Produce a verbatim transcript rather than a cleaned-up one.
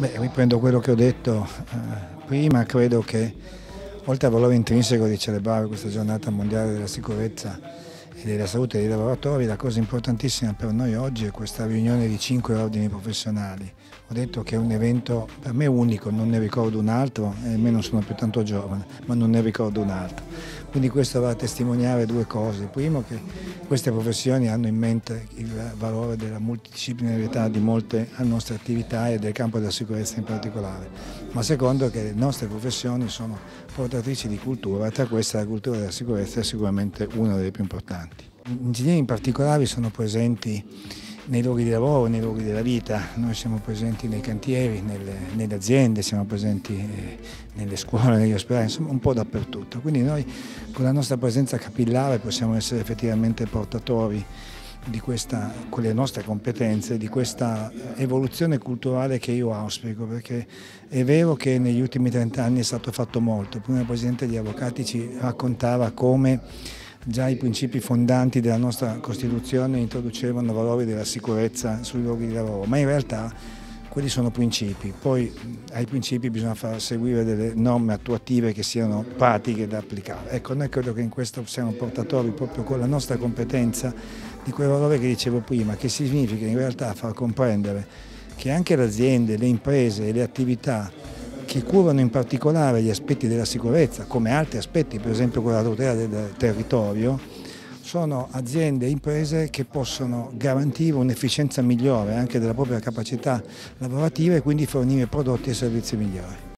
Beh, riprendo quello che ho detto eh, prima, credo che oltre al valore intrinseco di celebrare questa giornata mondiale della sicurezza e della salute dei lavoratori, la cosa importantissima per noi oggi è questa riunione di cinque ordini professionali. Ho detto che è un evento per me unico, non ne ricordo un altro, e me non sono più tanto giovane, ma non ne ricordo un altro. Quindi questo va a testimoniare due cose. Primo, che queste professioni hanno in mente il valore della multidisciplinarietà di molte nostre attività e del campo della sicurezza in particolare. Ma secondo, che le nostre professioni sono portatrici di cultura, e tra queste la cultura della sicurezza è sicuramente una delle più importanti. Gli ingegneri in particolare sono presenti nei luoghi di lavoro, nei luoghi della vita. Noi siamo presenti nei cantieri, nelle, nelle aziende, siamo presenti eh, nelle scuole, negli ospedali, insomma un po' dappertutto. Quindi noi con la nostra presenza capillare possiamo essere effettivamente portatori di questa, con le nostre competenze, di questa evoluzione culturale che io auspico, perché è vero che negli ultimi trent'anni è stato fatto molto. Prima il Presidente degli Avvocati ci raccontava come già i principi fondanti della nostra Costituzione introducevano valori della sicurezza sui luoghi di lavoro, ma in realtà quelli sono principi, poi ai principi bisogna far seguire delle norme attuative che siano pratiche da applicare. Ecco, noi credo che in questo siamo portatori proprio con la nostra competenza di quel valore che dicevo prima, che significa in realtà far comprendere che anche le aziende, le imprese e le attività che curano in particolare gli aspetti della sicurezza, come altri aspetti, per esempio quella tutela del territorio, sono aziende e imprese che possono garantire un'efficienza migliore anche della propria capacità lavorativa e quindi fornire prodotti e servizi migliori.